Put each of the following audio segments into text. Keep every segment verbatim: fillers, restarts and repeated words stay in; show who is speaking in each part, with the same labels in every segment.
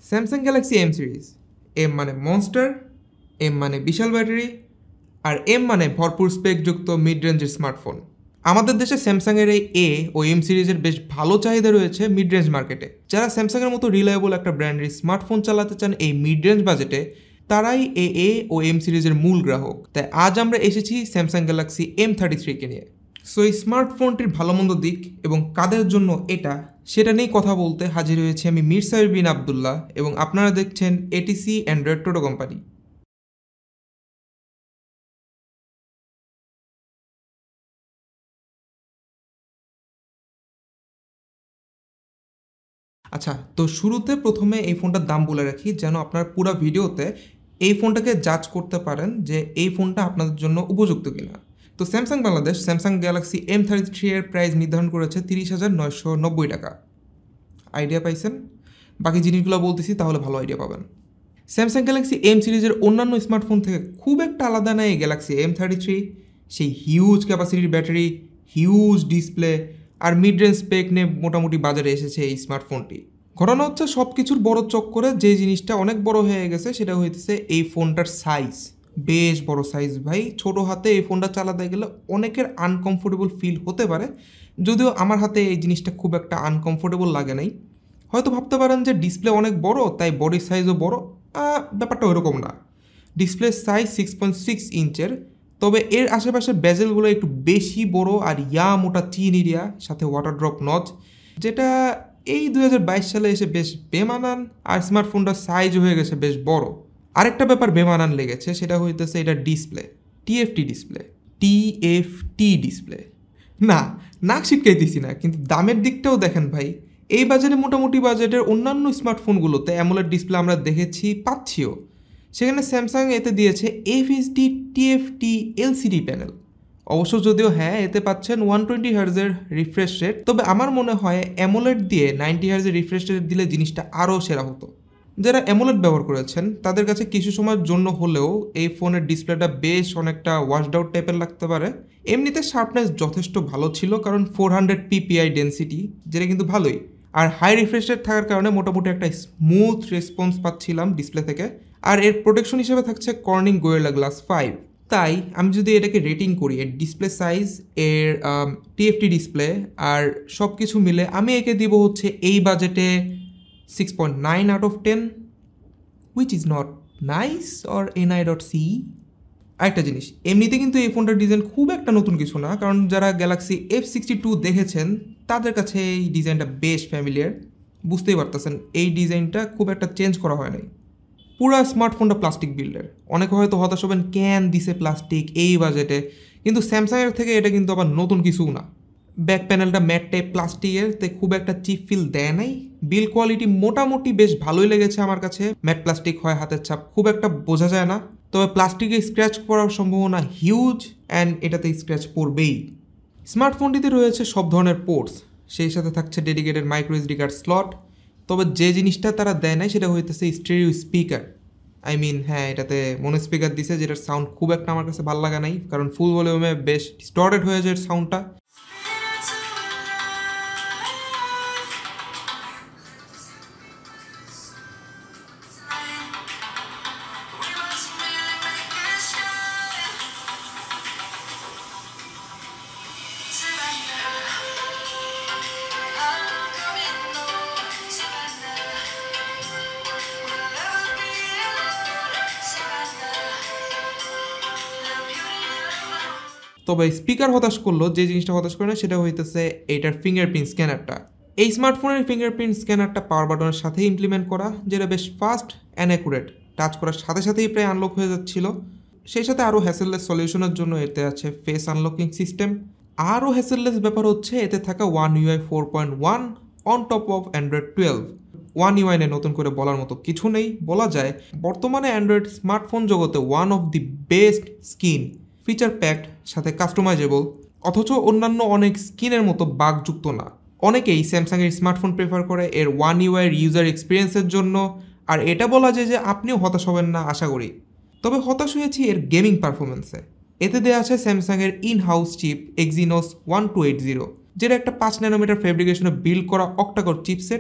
Speaker 1: Samsung Galaxy M series. M মানে monster, M মানে বিশাল ব্যাটারি, আর এম মানে ভরপুর স্পেকযুক্ত মিড রেঞ্জের স্মার্টফোন। আমাদের দেশে স্যামসাংয়ের এই এ ও এম সিরিজের বেশ ভালো চাহিদা রয়েছে মিড রেঞ্জ মার্কেটে। যারা স্যামসাংয়ের মতো রিলায়েবল একটা ব্র্যান্ডের স্মার্টফোন চালাতে চান এই মিড রেঞ্জ বাজেটে, তারাই এ এ ও এম সিরিজের মূল গ্রাহক। তাই আজ আমরা এসেছি স্যামসাং গ্যালাক্সি এম থার্টি থ্রিকে নিয়ে। সো এই স্মার্টফোনটির ভালো মন্দ দিক এবং কাদের জন্য এটা, সেটা নিয়েই কথা বলতে হাজির হয়েছে আমি মীর সাবির বিন আবদুল্লাহ, এবং আপনারা দেখছেন এটিসি অ্যান্ড্রয়েড টোটো কোম্পানি। আচ্ছা, তো শুরুতে প্রথমে এই ফোনটার দাম বলে রাখি, যেন আপনার পুরো ভিডিওতে এই ফোনটাকে জাজ করতে পারেন যে এই ফোনটা আপনাদের জন্য উপযুক্ত কিনা। তো Samsung Bangladesh Samsung Galaxy M thirty three এর প্রাইস নির্ধারণ করেছে তিরিশ হাজার নয়শো নব্বই টাকা। আইডিয়া পাইছেন? বাকি জিনিসগুলো বলতেছি, তাহলে ভালো আইডিয়া পাবেন। স্যামসাং গ্যালাক্সি এম সিরিজের অন্যান্য স্মার্টফোন থেকে খুব একটা আলাদা নয় এই গ্যালাক্সি এম থার্টি থ্রি। সেই হিউজ ক্যাপাসিটির ব্যাটারি, হিউজ ডিসপ্লে আর মিড রেঞ্জ স্পেক নিয়ে মোটামুটি বাজারে এসেছে এই স্মার্টফোনটি। ঘটনা হচ্ছে সব কিছুর বড় চক্করে যে জিনিসটা অনেক বড় হয়ে গেছে সেটা হইতেছে এই ফোনটার সাইজ। বেশ বড় সাইজ ভাই। ছোট হাতে এই ফোনটা চালাতে গেলে অনেকের আনকমফোর্টেবল ফিল হতে পারে, যদিও আমার হাতে এই জিনিসটা খুব একটা আনকমফোর্টেবল লাগে নাই। হয়তো ভাবতে পারেন যে ডিসপ্লে অনেক বড় তাই বডির সাইজও বড়, ব্যাপারটা ওইরকম না। Display size six point six ইঞ্চের, তবে এর আশেপাশে বেজেলগুলো একটু বেশি বড় আর ইয়া মোটা চিন এরিয়া, সাথে ওয়াটার ড্রপ নচ, যেটা এই দুই হাজার বাইশ সালে এসে বেশ বেমানান। আর স্মার্টফোনটার সাইজ হয়ে গেছে বেশ বড়। আরেকটা ব্যাপার বেমানান লেগেছে, সেটা হইতেছে এটা display, TFT display. TFT display না, নাক শিটকাইতেছি না, কিন্তু দামের দিকটাও দেখেন ভাই। এই বাজারে মোটামুটি বাজেটের অন্যান্য স্মার্টফোনগুলোতে অ্যামোলেড ডিসপ্লে আমরা দেখেছি, পাচ্ছিও। সেখানে স্যামসাং এতে দিয়েছে এফএসডি টিএফটি এলসিডি প্যানেল। অবশ্য যদিও হ্যাঁ, এতে পাচ্ছেন ওয়ান টোয়েন্টি হার্জের রিফ্রেশ রেট, তবে আমার মনে হয় অ্যামোলেড দিয়ে নাইনটি হার্জের রিফ্রেশ রেট দিলে জিনিসটা আরও সেরা হতো। যারা অ্যামোলেড ব্যবহার করেছেন তাদের কাছে কিছু সময়ের জন্য হলেও এই ফোনের ডিসপ্লেটা বেশ অনেকটা ওয়াশড আউট টাইপের লাগতে পারে। এমনিতে শার্পনেস যথেষ্ট ভালো ছিল, কারণ ফোর হান্ড্রেড পিপিআই ডেন্সিটি, যেটা কিন্তু ভালোই। আর হাই রিফ্রেশ রেট থাকার কারণে মোটামুটি একটা স্মুথ রেসপন্স পাচ্ছিলাম ডিসপ্লে থেকে। আর এর প্রোটেকশন হিসেবে থাকছে কর্নিং গোরিলা গ্লাস ফাইভ। তাই আমি যদি এটাকে রেটিং করি, এর ডিসপ্লে সাইজ, এর টিএফটি ডিসপ্লে আর সব কিছু মিলে, আমি একে দিব হচ্ছে এই বাজেটে six point nine out of ten, which is not nice or N I dot C. আরেকটা জিনিস, এমনিতে কিন্তু এই ফোনটার ডিজাইন খুব একটা নতুন কিছু না, কারণ যারা গ্যালাক্সি এফ সিক্সটি টু দেখেছেন তাদের কাছে এই ডিজাইনটা বেশ ফ্যামিলিয়ার। বুঝতেই পারতেছেন এই ডিজাইনটা খুব একটা চেঞ্জ করা হয় নাই। পুরো স্মার্টফোনটা প্লাস্টিক বিল্ডের। অনেকে হয়তো হতাশ হবেন, ক্যান দিছে প্লাস্টিক এই বাজেটে, কিন্তু স্যামসাংয়ের থেকে এটা কিন্তু আবার নতুন কিছুও না। ব্যাক প্যানেলটা ম্যাট টাইপ প্লাস্টিকের, তাই খুব একটা চিপ ফিল দেয় নাই। বিল কোয়ালিটি মোটামুটি বেশ ভালোই লেগেছে আমার কাছে। ম্যাট প্লাস্টিক হয়, হাতের ছাপ খুব একটা বোঝা যায় না, তবে প্লাস্টিকে স্ক্র্যাচ পড়ার সম্ভাবনা হিউজ, অ্যান্ড এটাতে স্ক্র্যাচ পড়বেই। স্মার্টফোনটিতে রয়েছে সব ধরনের পোর্টস, সেই সাথে থাকছে dedicated micro SD card slot. তবে যে জিনিসটা তারা দেয় না সেটা হইতেছে স্টেরিও স্পিকার। আই মিন হ্যাঁ, এটাতে মনো স্পিকার দিছে, যেটার সাউন্ড খুব একটা আমার কাছে ভালো লাগা নাই, কারণ ফুল ভলিউমে বেশ ডিস্টর্টেড হয়ে যায় সাউন্ডটা। তবে স্পিকার হতাশ করলো, যে জিনিসটা হতাশ করে না সেটা হইতেছে এইটার ফিঙ্গারপ্রিন্ট স্ক্যানারটা। এই স্মার্টফোনের ফিঙ্গারপ্রিন্ট স্ক্যানারটা পাওয়ার বাটনের সাথে ইমপ্লিমেন্ট করা, যেটা বেশ ফাস্ট অ্যান্ড অ্যাকুরেট। টাচ করার সাথে সাথেই প্রায় আনলক হয়ে যাচ্ছিল। সেই সাথে আরও হ্যাসেললেস সলিউশনের জন্য এতে আছে ফেস আনলকিং সিস্টেম। আরও হ্যাসেললেস ব্যাপার হচ্ছে এতে থাকা One UI four point one on top of Android twelve. One UI নিয়ে নতুন করে বলার মতো কিছু নেই। বলা যায় বর্তমানে অ্যান্ড্রয়েড স্মার্টফোন জগতে one of the best skin, feature packed, সাথে কাস্টমাইজেবল, অথচ অন্যান্য অনেক স্কিনের মতো বাগযুক্ত না। অনেকেই স্যামসাংয়ের স্মার্টফোন প্রেফার করে এর ওয়ান ইউআইয়ের ইউজার এক্সপিরিয়েন্সের জন্য, আর এটা বলা যায় যে আপনিও হতাশ হবেন না আশা করি। তবে হতাশ হয়েছি এর গেমিং পারফরমেন্সে। এতে দেওয়া আছে স্যামসাংয়ের in house chip Exynos one two eight zero, যেটা একটা পাঁচ ন্যানোমিটার ফেব্রিকেশনে বিল্ড করা অক্টাকোর চিপসেট,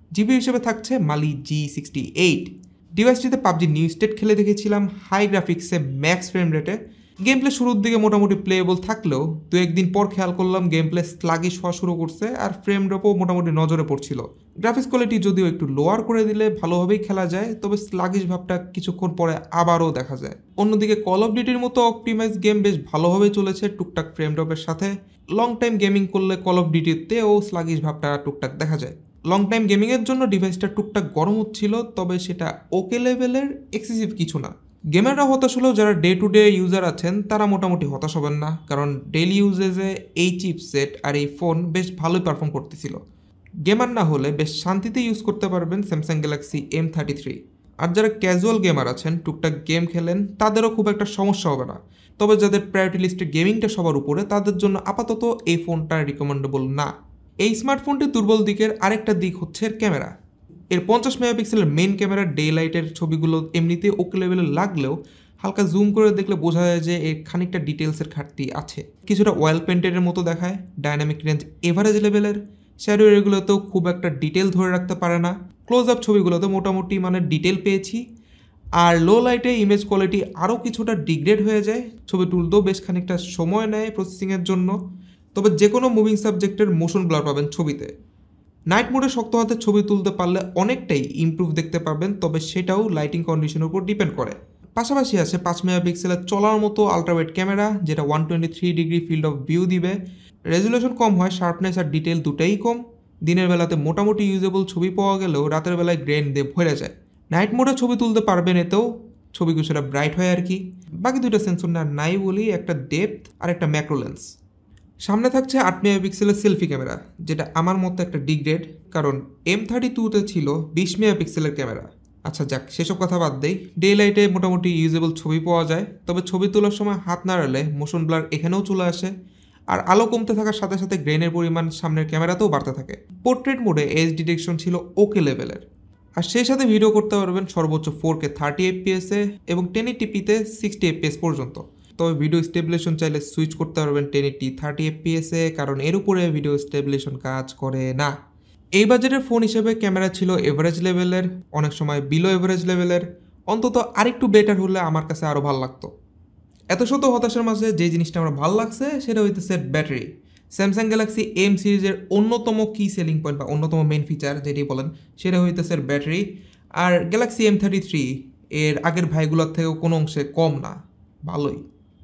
Speaker 1: জিবি হিসেবে থাকছে মালি জি সিক্সটি এইট। ডিভাইসটিতে পাবজি নিউ স্টেট খেলে দেখেছিলাম হাই গ্রাফিক্সে ম্যাক্স ফ্রেম রেটে। গেম প্লে শুরুর দিকে মোটামুটি প্লেয়েবল থাকলেও দু একদিন পর খেয়াল করলাম গেম প্লে স্লাগিশ হওয়া শুরু করছে আর ফ্রেম ড্রপও মোটামুটি নজরে পড়ছিল। গ্রাফিক্স কোয়ালিটি যদিও একটু লোয়ার করে দিলে ভালোভাবেই খেলা যায়, তবে স্লাগিশ ভাবটা কিছুক্ষণ পরে আবারও দেখা যায়। অন্যদিকে কল অফ ডিউটির মতো অপটিমাইজ গেম বেশ ভালোভাবেই চলেছে টুকটাক ফ্রেম ড্রপের সাথে। লং টাইম গেমিং করলে কল অফ ডিউটিতেও স্লাগিশ ভাবটা টুকটাক দেখা যায়। লং টাইম গেমিংয়ের জন্য ডিভাইসটা টুকটাক গরম হচ্ছিল, তবে সেটা ওকে লেভেলের, এক্সেসিভ কিছু না। গেমাররা হতাশ হলেও যারা ডে টু ডে ইউজার আছেন তারা মোটামুটি হতাশ হবেন না, কারণ ডেইলি ইউজেজে এই চিপসেট আর এই ফোন বেশ ভালোই পারফর্ম করতেছিল। গেমার না হলে বেশ শান্তিতে ইউজ করতে পারবেন Samsung Galaxy M thirty three. আর যারা ক্যাজুয়াল গেমার আছেন, টুকটাক গেম খেলেন, তাদেরও খুব একটা সমস্যা হবে না। তবে যাদের প্রায়োরিটি লিস্টে গেমিংটা সবার উপরে, তাদের জন্য আপাতত এই ফোনটা রিকমেন্ডেবল না। এই স্মার্টফোনটির দুর্বল দিকের আরেকটা দিক হচ্ছে এর ক্যামেরা। এর পঞ্চাশ মেগাপিক্সেলের মেইন ক্যামেরার ডে লাইটের ছবিগুলো এমনিতে ওকে লেভেলে লাগলেও হালকা জুম করে দেখলে বোঝা যায় যে এর খানিকটা ডিটেলসের ঘাটতি আছে। কিছুটা অয়েল পেন্টেডের মতো দেখায়। ডাইনামিক রেঞ্জ এভারেজ লেভেলের। শ্যাডো এরিয়াগুলোতেও খুব একটা ডিটেল ধরে রাখতে পারে না। ক্লোজ আপ ছবিগুলোতে মোটামুটি মানে ডিটেল পেয়েছি। আর লো লাইটে ইমেজ কোয়ালিটি আরও কিছুটা ডিগ্রেড হয়ে যায়। ছবি তুলতেও বেশ খানিকটা সময় নেয় প্রসেসিংয়ের জন্য। তবে যে কোনো মুভিং সাবজেক্টের মোশন ব্লার পাবেন ছবিতে। নাইট মোডে শক্ত হাতে ছবি তুলতে পারলে অনেকটাই ইমপ্রুভ দেখতে পারবেন, তবে সেটাও লাইটিং কন্ডিশনের উপর ডিপেন্ড করে। পাশাপাশি আছে পাঁচ মেগাপিক্সেলের চলার মতো আলট্রাওয়াইড ক্যামেরা, যেটা one twenty three degree field of view দিবে। রেজুলেশন কম হয়, শার্পনেস আর ডিটেল দুটাই কম। দিনের বেলাতে মোটামুটি ইউজেবল ছবি পাওয়া গেলেও রাতের বেলায় গ্রেন দিয়ে ভরে যায়। নাইট মোডে ছবি তুলতে পারবেন এতেও, ছবি কিছুটা ব্রাইট হয় আর কি। বাকি দুইটা সেন্সর না নাই বলি, একটা ডেপথ আর একটা ম্যাক্রো লেন্স। সামনে থাকছে আট মেগাপিক্সেলের সেলফি ক্যামেরা, যেটা আমার মতো একটা ডিগ্রেড, কারণ এম থার্টি টুতে ছিল বিশ মেগাপিক্সেলের ক্যামেরা। আচ্ছা যাক, সেসব কথা বাদ দেই। ডে লাইটে মোটামুটি ইউজেবল ছবি পাওয়া যায়, তবে ছবি তোলার সময় হাত নাড়ালে মোশন ব্লার এখানেও চলে আসে। আর আলো কমতে থাকার সাথে সাথে গ্রেনের পরিমাণ সামনের ক্যামেরাতেও বাড়তে থাকে। পোর্ট্রেট মোডে এজ ডিটেকশন ছিল ওকে লেভেলের। আর সেই সাথে ভিডিও করতে পারবেন সর্বোচ্চ ফোর কে থার্টি এফপিএসে এবং টেন এইটিপিতে সিক্সটি এফপিএস পর্যন্ত। তবে ভিডিও স্টেবিলাইজেশন চাইলে সুইচ করতে পারবেন টেন এইটি থার্টি এফপিএসে, কারণ এর উপরে ভিডিও স্টেবিলাইজেশন কাজ করে না। এই বাজেটের ফোন হিসেবে ক্যামেরা ছিল এভারেজ লেভেলের, অনেক সময় বিলো এভারেজ লেভেলের। অন্তত আরেকটু বেটার হলে আমার কাছে আরও ভালো লাগতো। এত শত হতাশার মাঝে যে জিনিসটা আমার ভালো লাগছে সেটা হইতেছে ব্যাটারি। স্যামসাং গ্যালাক্সি এম সিরিজের অন্যতম কি সেলিং পয়েন্ট বা অন্যতম মেন ফিচার যেটি বলেন সেটা হইতেছে ব্যাটারি। আর গ্যালাক্সি এম থার্টি থ্রি এর আগের ভাইগুলোর থেকেও কোনো অংশে কম না, ভালোই।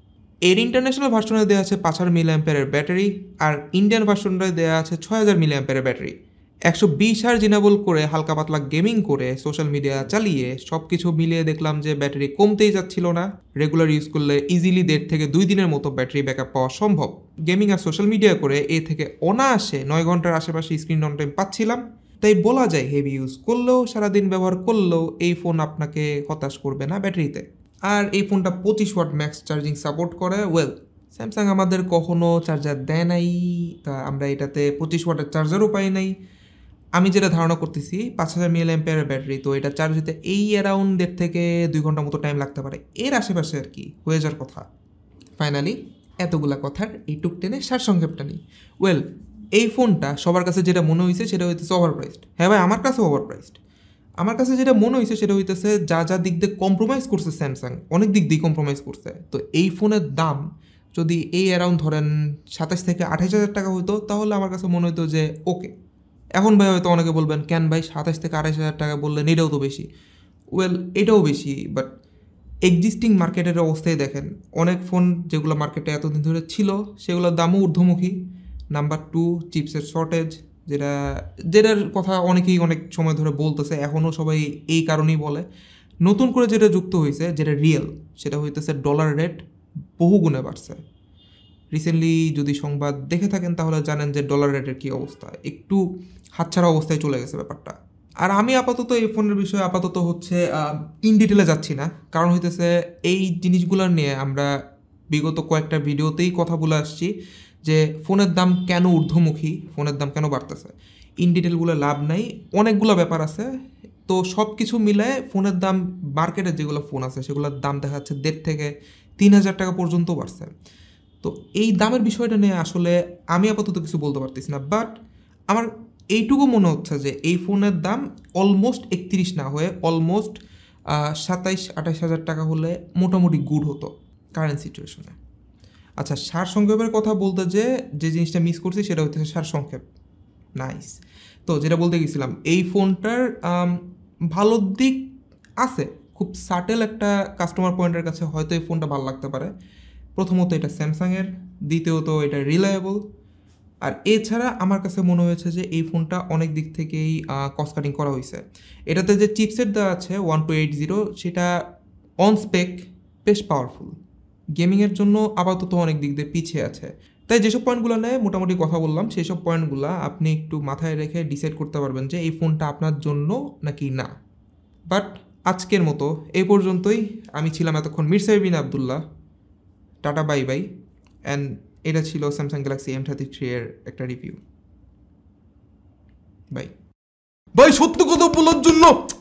Speaker 1: এর ইন্টারন্যাশনাল ভার্সনে দেওয়া আছে পাঁচ হাজার মিলি অ্যাম্পিয়ারের ব্যাটারি, আর ইন্ডিয়ান ভার্সনটায় দেওয়া আছে ছয় হাজার মিলি অ্যাম্পিয়ারের ব্যাটারি। একশো বিশ হার্জ ইনেবল করে হালকা পাতলা গেমিং করে সোশ্যাল মিডিয়া চালিয়ে সব কিছু মিলিয়ে দেখলাম যে ব্যাটারি কমতেই যাচ্ছিল না। রেগুলার ইউজ করলে ইজিলি দেড় থেকে দুই দিনের মতো ব্যাটারি ব্যাকআপ পাওয়া সম্ভব। গেমিং আর সোশ্যাল মিডিয়া করে এ থেকে অনায়াসে নয় ঘন্টার আশেপাশে স্ক্রিন অন টাইম পাচ্ছিলাম। তাই বলা যায় হেভি ইউজ করলেও, সারাদিন ব্যবহার করলেও এই ফোন আপনাকে হতাশ করবে না ব্যাটারিতে। আর এই ফোনটা পঁচিশ ওয়াট ম্যাক্স চার্জিং সাপোর্ট করে। ওয়েল, স্যামসাং আমাদের কখনো চার্জার দেয় নাই, তা আমরা এটাতে পঁচিশ ওয়াটের চার্জারও পাই নাই। আমি যেটা ধারণা করতেছি পাঁচ হাজার মিলি অ্যাম্পিয়ারের ব্যাটারি, তো এটা চার্জ হতে এই অ্যারাউন্ড দেড় থেকে দুই ঘন্টার মতো টাইম লাগতে পারে, এর আশেপাশে আর কি হয়ে যাওয়ার কথা। ফাইনালি এতগুলা কথার এই টুক টেনে সারসংক্ষেপটা নিই। ওয়েল, এই ফোনটা সবার কাছে যেটা মনে হয়েছে সেটা হইতেছে ওভারপ্রাইসড। হ্যাঁ ভাই, আমার কাছে ওভারপ্রাইসড। আমার কাছে যেটা মনে হয়েছে সেটা হইতেছে যা যা দিক দিয়ে কম্প্রোমাইজ করছে স্যামসাং, অনেক দিক দিয়ে কম্প্রোমাইজ করছে। তো এই ফোনের দাম যদি এই অ্যারাউন্ড ধরেন সাতাশ থেকে আঠাশ হাজার টাকা হতো, তাহলে আমার কাছে মনে হতো যে ওকে। এখন ভাই হয়তো অনেকে বলবেন কেন ভাই সাতাশ থেকে আঠাশ হাজার টাকা বললেন, এটাও তো বেশি। ওয়েল, এটাও বেশি, বাট এক্সিস্টিং মার্কেটের অবস্থায় দেখেন অনেক ফোন যেগুলো মার্কেটে এতদিন ধরে ছিল সেগুলোর দামও ঊর্ধ্বমুখী। নাম্বার টু, চিপসের শর্টেজ, যেটা যেটার কথা অনেকেই অনেক সময় ধরে বলতেছে, এখনও সবাই এই কারণেই বলে। নতুন করে যেটা যুক্ত হয়েছে, যেটা রিয়েল, সেটা হইতেছে ডলার রেট বহু গুণে বাড়ছে। রিসেন্টলি যদি সংবাদ দেখে থাকেন তাহলে জানেন যে ডলার রেটের কী অবস্থা, একটু হাতছাড়া অবস্থায় চলে গেছে ব্যাপারটা। আর আমি আপাতত এই ফোনের বিষয়ে আপাতত হচ্ছে ইন ডিটেলে যাচ্ছি না, কারণ হইতেছে এই জিনিসগুলো নিয়ে আমরা বিগত কয়েকটা ভিডিওতেই কথা বলে আসছি যে ফোনের দাম কেন ঊর্ধ্বমুখী, ফোনের দাম কেন বাড়তেছে। ইন ডিটেলগুলো লাভ নাই, অনেকগুলো ব্যাপার আছে। তো সব কিছু মিলায় ফোনের দাম, মার্কেটে যেগুলো ফোন আছে সেগুলোর দাম দেখা যাচ্ছে দেড় থেকে তিন হাজার টাকা পর্যন্ত বাড়ছে। তো এই দামের বিষয়টা নিয়ে আসলে আমি আপাতত কিছু বলতে পারতেছি না, বাট আমার এইটুকু মনে হচ্ছে যে এই ফোনের দাম অলমোস্ট একত্রিশ না হয়ে অলমোস্ট সাতাইশ আঠাইশ হাজার টাকা হলে মোটামুটি গুড হতো কারেন্ট সিচুয়েশনে। আচ্ছা, সারসংক্ষেপের কথা বলতে যে যে জিনিসটা মিস করছি সেটা হচ্ছে সারসংক্ষেপ। নাইস। তো যেটা বলতে গেছিলাম, এই ফোনটার ভালো দিক আছে, খুব সাটেল একটা কাস্টমার পয়েন্টের কাছে হয়তো এই ফোনটা ভালো লাগতে পারে। প্রথমত এটা স্যামসাংয়ের, দ্বিতীয়ত এটা রিলায়েবল, আর এছাড়া আমার কাছে মনে হয়েছে যে এই ফোনটা অনেক দিক থেকেই কস্ট কাটিং করা হয়েছে। এটাতে যে চিপসেট দেওয়া আছে ওয়ান টু এইট জিরো সেটা অন স্পেক বেশ পাওয়ারফুল, গেমিংয়ের জন্য আপাতত অনেক দিক দিয়ে পিছিয়ে আছে। তাই যেসব পয়েন্টগুলো নেয় মোটামুটি কথা বললাম, সেই সব পয়েন্টগুলো আপনি একটু মাথায় রেখে ডিসাইড করতে পারবেন যে এই ফোনটা আপনার জন্য নাকি না। বাট আজকের মতো এই পর্যন্তই। আমি ছিলাম এতক্ষণ মিরসাইর Bin Abdullah. Tata, bye bye. And এটা ছিল Samsung Galaxy M thirty three এর একটা রিভিউ। বাই। ভাই, সত্য কথা বলার জন্য